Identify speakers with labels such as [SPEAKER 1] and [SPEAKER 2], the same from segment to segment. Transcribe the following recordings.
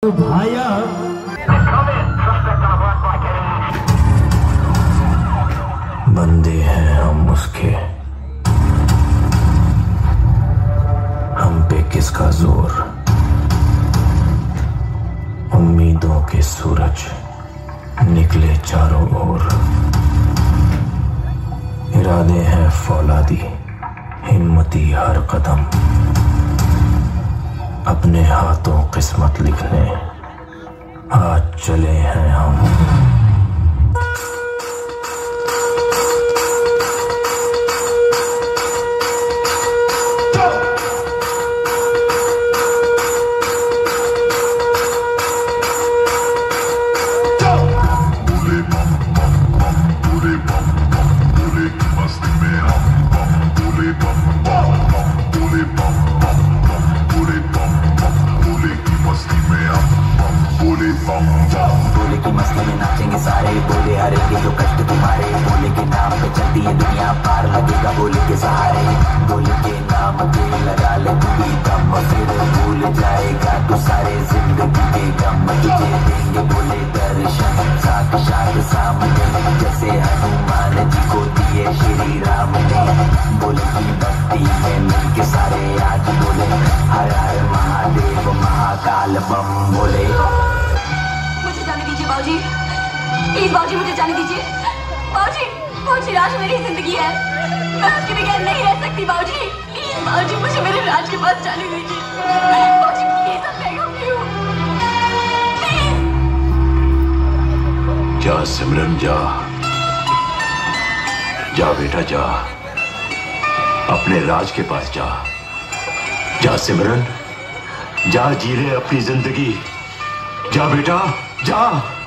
[SPEAKER 1] तो भाया
[SPEAKER 2] बंदे हैं हम उसके, हम पे किसका जोर। उम्मीदों के सूरज निकले चारों ओर, इरादे हैं फौलादी हिम्मती हर कदम, अपने हाथों किस्मत लिखने आज चले हैं हम।
[SPEAKER 3] बोले की मस्ती में नाचेंगे सारे, बोले हरेंगे जो कष्ट तुम्हारे, बोले के नाम पे चलती है दुनिया पार लगेगा बोले के सहारे, बोले के नाम पे लगा ले तू भी दम, फिर भूल जाएगा तू सारे जिंदगी के गम, तुझे देंगे बोले दर्शन साक्षात सामने, जैसे हनुमान जी को दिए श्री राम ने, बोले की भक्ति में मिलके सारे आज बोले हर हर महादेव महाकाल बम बोले।
[SPEAKER 4] बाबूजी, प्लीज बाबूजी मुझे जाने दीजिए। बाबूजी, बाबूजी राज मेरी जिंदगी है, मैं उसके बगैर नहीं रह सकती। बाबूजी प्लीज, बाबूजी मुझे मेरे राज के पास जाने दीजिए। बाबूजी प्लीज,
[SPEAKER 2] जा सिमरन जा, जा बेटा जा, अपने राज के पास जा। जा सिमरन जा, जी ले अपनी जिंदगी, जा बेटा जा।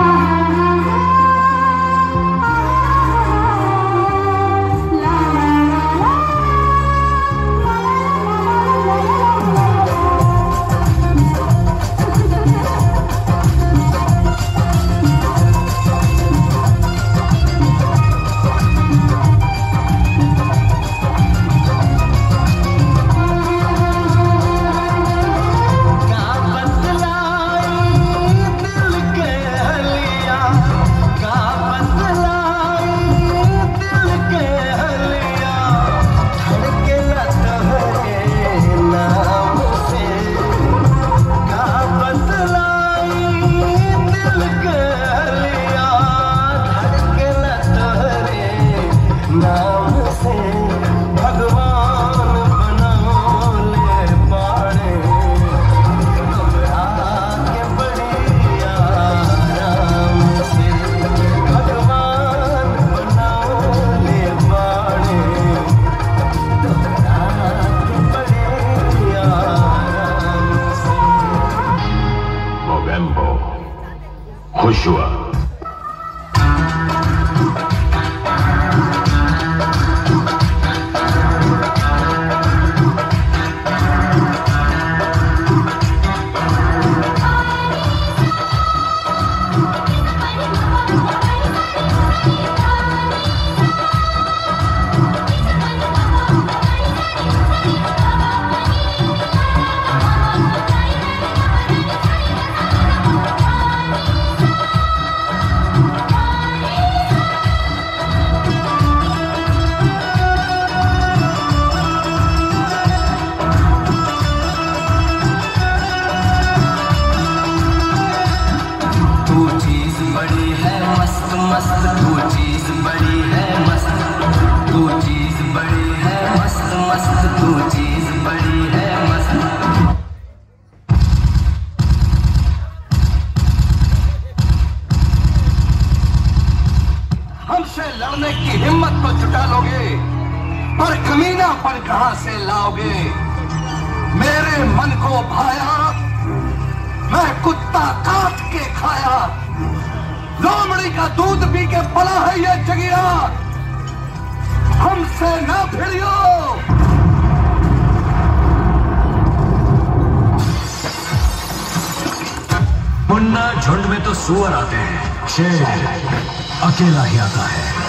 [SPEAKER 2] खुश हुआ।
[SPEAKER 5] हमसे लड़ने की हिम्मत तो जुटा लोगे, पर कमीनापन कहां से लाओगे। मेरे मन को भाया, मैं कुत्ता काट के खाया, लोमड़ी का दूध पी के पला है ये जगिया। हमसे ना भिड़ियो।
[SPEAKER 2] मुन्ना, झुंड में तो सुअर आते हैं, शेर अकेला ही आता है।